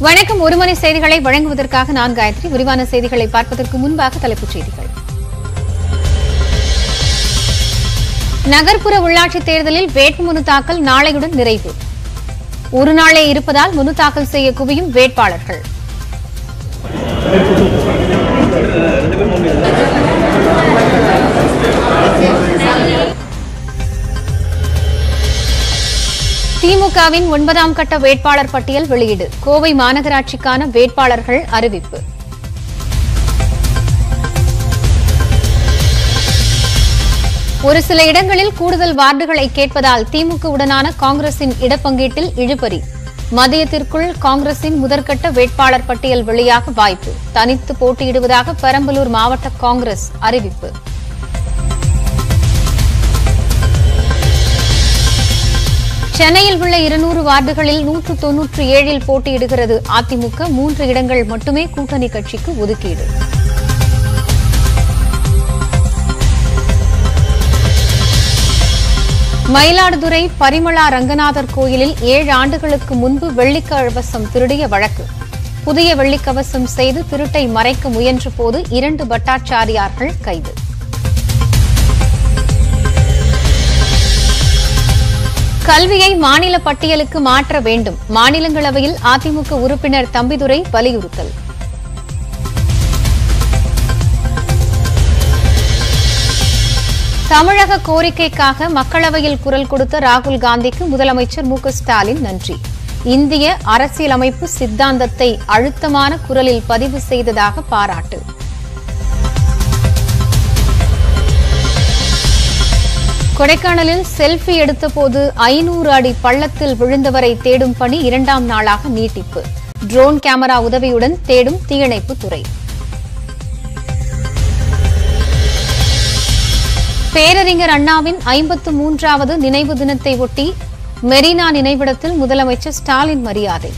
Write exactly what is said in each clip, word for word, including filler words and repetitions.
வணக்கம். ஒரு மணி செய்திகளை வழங்குவதற்காக நான் காயத்ரி. விரிவான செய்திகளை பார்ப்பதற்கு முன்பாக தலைப்புச் செய்திகள். நகர்ப்புற உள்ளாட்சித் தேர்தலில் வேட்புமனு தாக்கல் நாளையுடன் நிறைவு. ஒரு நாளே இருப்பதால் மனு தாக்கல் செய்ய குவியும் வேட்பாளர்கள். திமுகவின் ஒன்பதாம் கட்ட வேட்பாளர் பட்டியல் வெளியீடு. கோவை மாநகராட்சிக்கான வேட்பாளர்கள் அறிவிப்பு. ஒரு சில இடங்களில் கூடுதல் வார்டுகளை கேட்பதால் திமுகவுடனான காங்கிரசின் இடப்பங்கீட்டில் இழுபறி. மதியத்திற்குள் காங்கிரசின் முதற்கட்ட வேட்பாளர் பட்டியல் வெளியாக வாய்ப்பு. தனித்து போட்டியிடுவதாக பெரம்பலூர் மாவட்ட காங்கிரஸ் அறிவிப்பு. சென்னையில் உள்ள இருநூறு வார்டுகளில் நூற்று தொன்னூற்று ஏழில் போட்டியிடுகிறது அதிமுக. மூன்று இடங்கள் மட்டுமே கூட்டணி கட்சிக்கு ஒதுக்கீடு. மயிலாடுதுறை பரிமளா ரங்கநாதர் கோயிலில் ஏழு ஆண்டுகளுக்கு முன்பு வெள்ளிக்கவசம் திருடிய வழக்கு. புதிய வெள்ளிக்கவசம் செய்து திருட்டை மறைக்க முயன்ற போது இரண்டு பட்டாச்சாரியார்கள் கைது. கல்வியை மாநில பட்டியலுக்கு மாற்ற வேண்டும். மாநிலங்களவையில் அதிமுக உறுப்பினர் தம்பிதுரை வலியுறுத்தல். தமிழக கோரிக்கைக்காக மக்களவையில் குரல் கொடுத்த ராகுல் காந்திக்கு முதலமைச்சர் மு க ஸ்டாலின் நன்றி. இந்திய அரசியலமைப்பு சித்தாந்தத்தை அழுத்தமான குரலில் பதிவு செய்ததாக பாராட்டு. கொடைக்கானலில் செல்ஃபி எடுத்தபோது ஐநூறு அடி பள்ளத்தில் விழுந்தவரை தேடும் பணி இரண்டாம் நாளாக நீட்டிப்பு. ட்ரோன் கேமரா உதவியுடன் தேடும் தீயணைப்புத் துறை. பேரறிஞர் அண்ணாவின் ஐம்பத்து மூன்றாவது நினைவு தினத்தை ஒட்டி மெரினா நினைவிடத்தில் முதலமைச்சர் ஸ்டாலின் மரியாதை.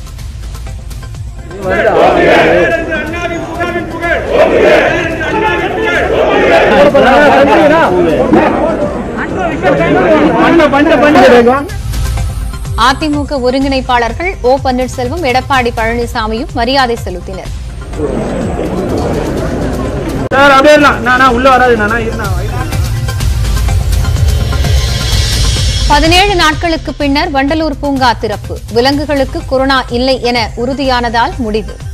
அதிமுக ஒருங்கிணைப்பாளர்கள் ஓ பன்னீர்செல்வம், எடப்பாடி பழனிசாமியும் மரியாதை செலுத்தினர். பதினேழு நாட்களுக்கு பின்னர் வண்டலூர் பூங்கா திறப்பு. விலங்குகளுக்கு கொரோனா இல்லை என உறுதியானதால் முடிவு.